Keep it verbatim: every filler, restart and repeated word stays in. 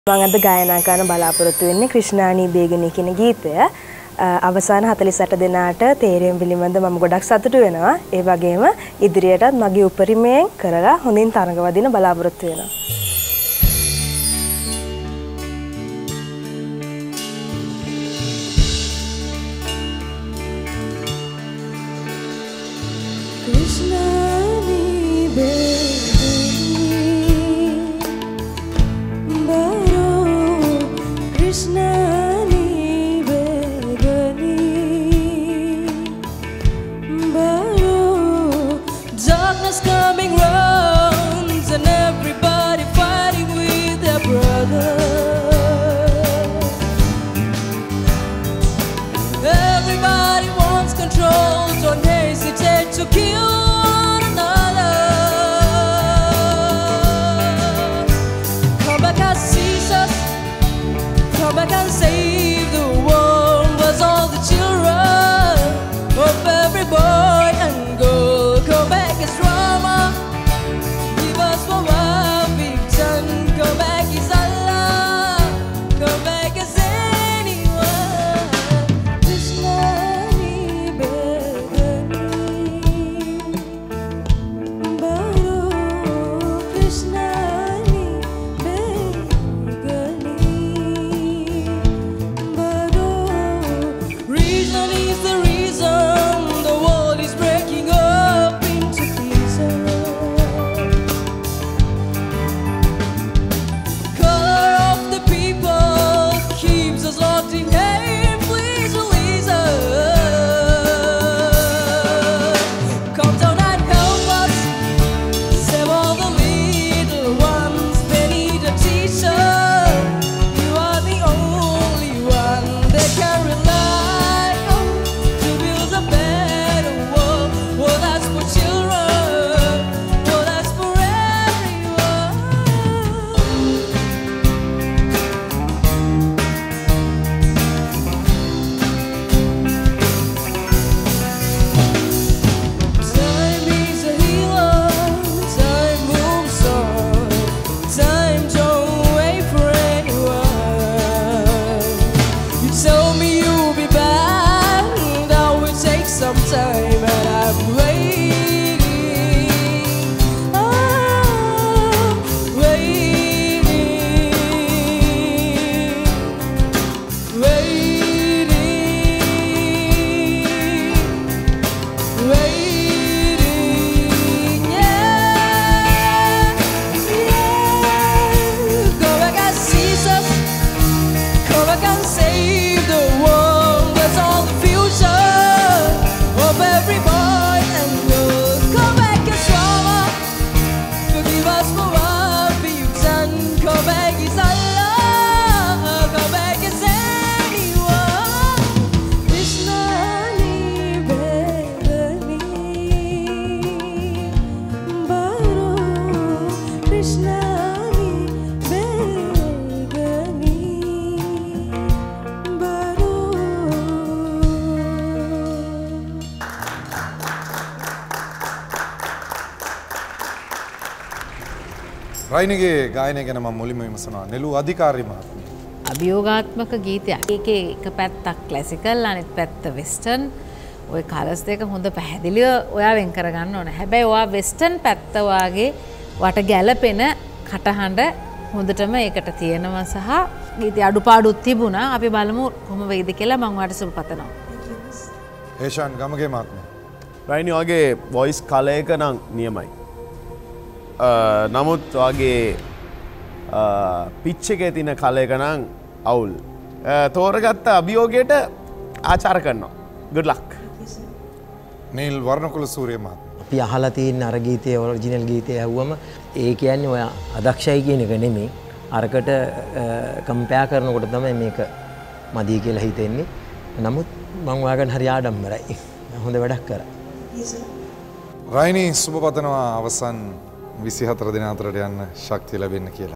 මම අද ගායනා කරන බලාපොරොත්තු වෙන්නේ ක්‍රිෂ්ණානී බේගනී කියන ගීතය. අවසාන හතළිස් අට දෙනාට තේරීම පිළිබඳ මම ගොඩක් සතුටු වෙනවා. ඒ වගේම ඉදිරියටත් මගේ උපරිමයෙන් කරලා හොඳින් තරඟ වදින බලාපොරොත්තු වෙනවා. ක්‍රිෂ්ණානී coming round and everybody fighting with their brother. Everybody wants control, don't hesitate to kill one another. Come back and seize us, come back and save the world. Was all the children of every boy and girl. Come back and strong. Time and I'm waiting, oh, waiting, waiting, waiting, yeah, yeah. Go back and seize us, go back and save the world. That's all the future of every boy and girl. Come back and stronger, forgive us for what we've done. Come back is Allah, come back is anyone. Krishnani Begani Baro, Krishnani Begani Baro. රයිනිගේ ගායනය ගැන මම මුලින්ම විමසනවා. නෙළු අධිකාරී මහත්මිය. අභියෝගාත්මක ගීතයක්. ඒකේ එක පැත්තක් classical අනිත් පැත්ත වෙස්ටර්න්. ওই කලර්ස් දෙක හොඳ පැහැදිලිව ඔයා වෙන් කරගන්න ඕනේ. හැබැයි ඔයා වෙස්ටර්න් පැත්ත වාගේ වට ගැලපෙන කටහඬ හොඳටම ඒකට තියෙනවා සහ ගීතේ අඩුපාඩුත් තිබුණා. අපි බලමු කොහොම වෙයිද කියලා මම ඔයාලට සුබ පතනවා. ඒෂාන් ගමගේ මහත්මිය. රයිනි වගේ වොයිස් කලර් එක නම් නියමයි. නමුත් වගේ පිච් එකේ තියෙන කල එක නම් අවුල්. තෝරගත්ත අභියෝගයට ආචාර කරනවා. good luck. Neil Warnakulasuriya මහත්මයා. අපි අහලා තියෙන අර ගීතයේ ඔරිජිනල් ගීතය ඇහුවම ඒ කියන්නේ ඔය අදක්ෂයි කියන එක නෙමෙයි. අරකට කම්පෙයාර් කරනකොට තමයි මේක මදි කියලා හිතෙන්නේ. නමුත් මම ඔයාලට හරි ආඩම්බරයි. හොඳ වැඩක් කරා. රයිනි සුබ පතනවා අවසන් විසිහතර දින අතරට යන්න ශක්තිය ලැබෙන්න කියලා.